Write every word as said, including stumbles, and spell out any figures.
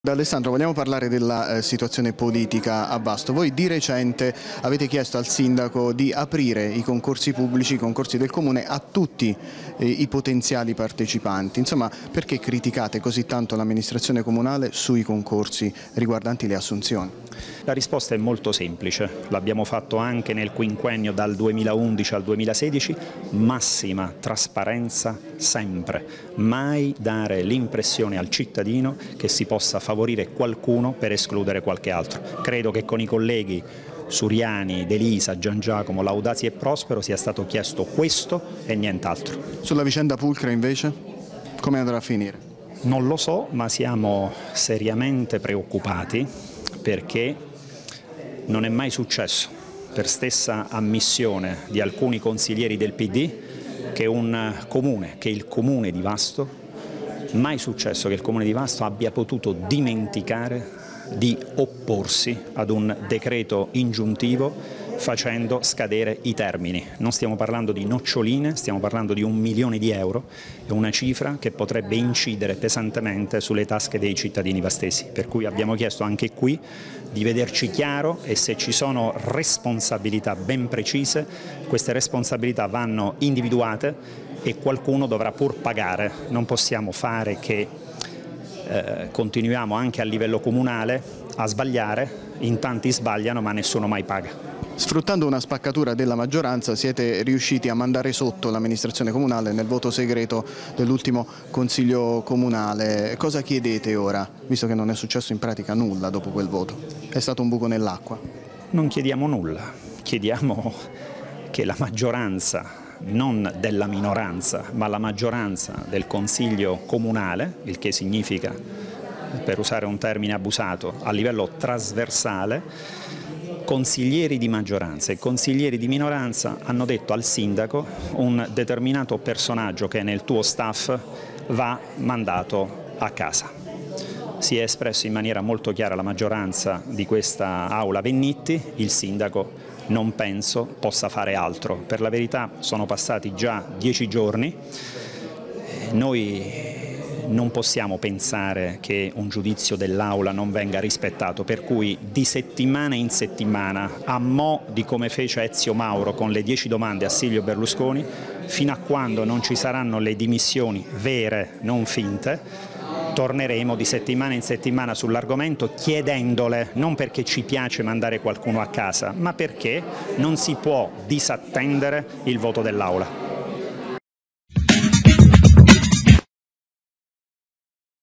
D'Alessandro, vogliamo parlare della eh, situazione politica a Vasto. Voi di recente avete chiesto al sindaco di aprire i concorsi pubblici, i concorsi del comune, a tutti eh, i potenziali partecipanti. Insomma, perché criticate così tanto l'amministrazione comunale sui concorsi riguardanti le assunzioni? La risposta è molto semplice, l'abbiamo fatto anche nel quinquennio dal duemilaundici al duemilasedici, massima trasparenza sempre, mai dare l'impressione al cittadino che si possa favorire qualcuno per escludere qualche altro. Credo che con i colleghi Suriani, De Lisa, Gian Giacomo, Laudasi e Prospero sia stato chiesto questo e nient'altro. Sulla vicenda Pulcra invece, come andrà a finire? Non lo so, ma siamo seriamente preoccupati perché non è mai successo, per stessa ammissione di alcuni consiglieri del P D, che un comune, che il comune di Vasto, mai successo che il comune di Vasto abbia potuto dimenticare di opporsi ad un decreto ingiuntivo facendo scadere i termini. Non stiamo parlando di noccioline, stiamo parlando di un milione di euro, è una cifra che potrebbe incidere pesantemente sulle tasche dei cittadini vastesi, per cui abbiamo chiesto anche qui di vederci chiaro e se ci sono responsabilità ben precise, queste responsabilità vanno individuate e qualcuno dovrà pur pagare. Non possiamo fare che eh, continuiamo anche a livello comunale a sbagliare, in tanti sbagliano ma nessuno mai paga. Sfruttando una spaccatura della maggioranza siete riusciti a mandare sotto l'amministrazione comunale nel voto segreto dell'ultimo consiglio comunale. Cosa chiedete ora, visto che non è successo in pratica nulla dopo quel voto? È stato un buco nell'acqua? Non chiediamo nulla, chiediamo che la maggioranza, non della minoranza, ma la maggioranza del consiglio comunale, il che significa, per usare un termine abusato, a livello trasversale, consiglieri di maggioranza e consiglieri di minoranza hanno detto al sindaco un determinato personaggio che è nel tuo staff va mandato a casa. Si è espresso in maniera molto chiara la maggioranza di questa aula Vennitti, il sindaco non penso possa fare altro. Per la verità sono passati già dieci giorni, noi non possiamo pensare che un giudizio dell'Aula non venga rispettato, per cui di settimana in settimana, a mo' di come fece Ezio Mauro con le dieci domande a Silvio Berlusconi, fino a quando non ci saranno le dimissioni vere, non finte, torneremo di settimana in settimana sull'argomento chiedendole, non perché ci piace mandare qualcuno a casa, ma perché non si può disattendere il voto dell'Aula.